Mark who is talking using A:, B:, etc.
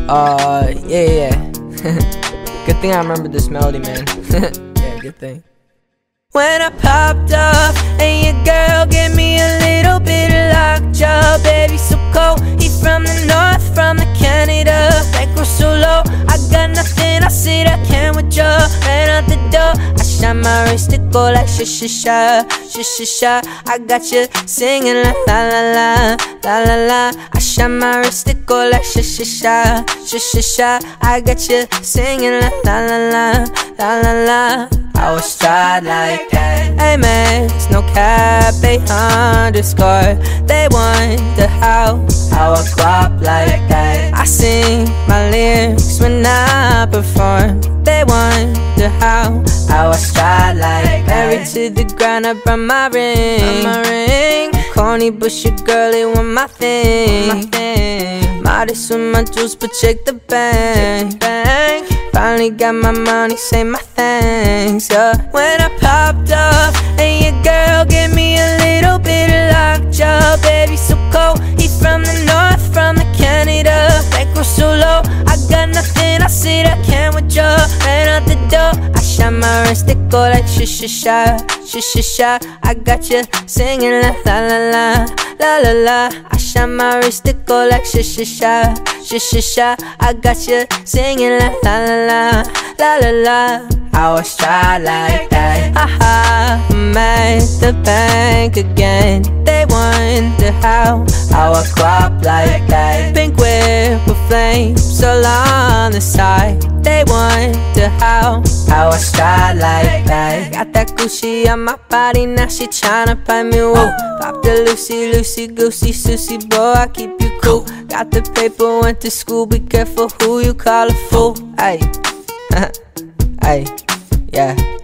A: Yeah. Good thing I remember this melody, man. Yeah, good thing. When I popped up and your girl gave me a little bit of lockjaw. Baby so cold, he from the north, from the Canada. Bankroll so low, I got nothing, I said I can't withdraw. Ran out the door, I shot my wrist to go like sha-sha-sha, sha-sha-sha. I got you singing la la la la, la la la. I shot my wrist to go like sha-sha-sha, sha-sha-sha. I got you singing la la la la, la la la. I was tried like that. Hey man, it's no cap, they underscore. They wonder how I grew up like that. I sing my lyrics when I perform. They wonder how I was tried like that. Married to the ground, I brought my ring. Corny but your girl, it want my thing. Modest with my jewels, but check the bank. Finally got my money, say my thanks, yeah. When I popped up and your girl gave me a little bit of lockjaw. Baby so cold, he from the north, from the Canada. Bankroll so low, I got nothing, I said I can't withdraw. Ran out the door, I shot my wrist to go like sha-sha-sha, sha-sha-sha. I got you singing la la la la, la la la. I shot my wrist to go like sha-sha-sha, sha-sha-sha. I got you singing la la la la, la la la. I was tried like that. Haha, I'm at the bank again. They wonder how I grew up like that. Pink whip with flames all on the side. They wonder how I was tried like that. Got that Gucci on my body, now she tryna buy me woo. Pop the Lucy, Lucy, Goosey, Susie, boy, I keep you cool. Got the paper, went to school, be careful who you call a fool. Ay, ay, yeah.